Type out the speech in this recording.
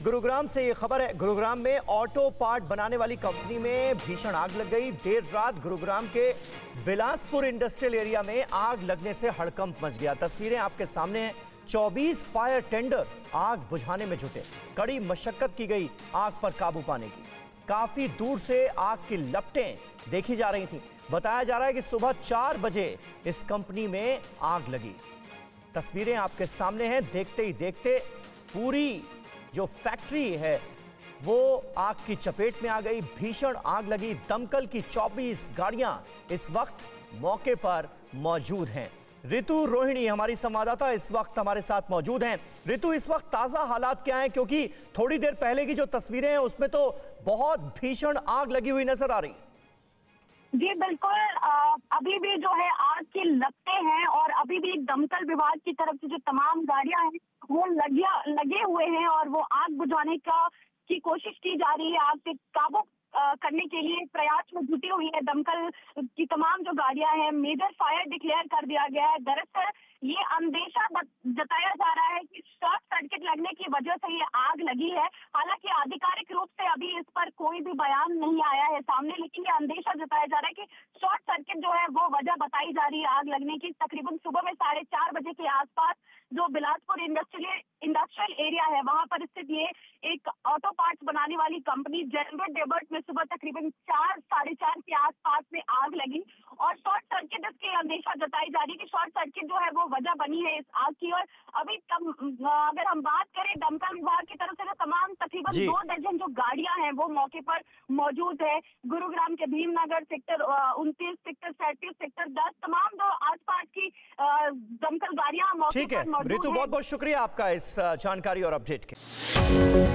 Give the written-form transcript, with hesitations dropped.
गुरुग्राम से ये खबर है। गुरुग्राम में ऑटो पार्ट बनाने वाली कंपनी में भीषण आग लग गई। देर रात गुरुग्राम के बिलासपुर इंडस्ट्रियल एरिया में आग लगने से हड़कंप मच गया। तस्वीरें आपके सामने हैं। 24 फायर टेंडर आग बुझाने में जुटे। कड़ी मशक्कत की गई आग पर काबू पाने की। काफी दूर से आग की लपटें देखी जा रही थी। बताया जा रहा है कि सुबह 4 बजे इस कंपनी में आग लगी। तस्वीरें आपके सामने हैं। देखते ही देखते पूरी जो फैक्ट्री है वो आग की चपेट में आ गई। भीषण आग लगी। दमकल की 24 गाड़ियां इस वक्त मौके पर मौजूद हैं। ऋतु रोहिणी हमारी संवाददाता इस वक्त हमारे साथ मौजूद हैं। ऋतु, इस वक्त ताजा हालात क्या हैं? क्योंकि थोड़ी देर पहले की जो तस्वीरें हैं उसमें तो बहुत भीषण आग लगी हुई नजर आ रही। जी बिल्कुल, अभी भी जो है आग की लपटें हैं और अभी भी दमकल विभाग की तरफ से जो तमाम गाड़ियां हैं वो लगे हुए हैं और वो आग बुझाने की कोशिश की जा रही है। आग पे काबू करने के लिए प्रयास में जुटी हुई है दमकल की तमाम जो गाड़ियां हैं। मेजर फायर डिक्लेयर कर दिया गया है। दरअसल ये अंदेशा जताया जा रहा है कि शॉर्ट सर्किट लगने की वजह से ये आग लगी है। हालांकि आधिकारिक रूप से अभी इस पर कोई भी बयान नहीं आया है सामने, लेकिन ये अंदेशा जताया जा रहा है कि शॉर्ट सर्किट जो है वो वजह बताई जा रही है आग लगने की। तकरीबन सुबह में 4:30 बजे के आसपास जो बिलासपुर इंडस्ट्रियल एरिया है वहां पर स्थित ये एक ऑटो पार्ट्स बनाने वाली कंपनी जनरल डेबर्ट में सुबह तकरीबन 4-4:30 के आसपास में आग लगी और शॉर्ट सर्किट इसकी अंदेशा जताई जा रही है कि शॉर्ट सर्किट जो है वो वजह बनी है इस आग की। और अभी अगर हम बात करें दमकल विभाग की तरफ से तो तमाम तकरीबन 2 दर्जन जो गाड़ियां हैं वो मौके पर मौजूद है। गुरुग्राम के भीमनगर, सेक्टर 29, सेक्टर 37, सेक्टर 10 तमाम जो आसपास की दमकल गाड़ियां मौके पर मौजूद है। ऋतु, बहुत बहुत शुक्रिया आपका इस जानकारी और अपडेट के।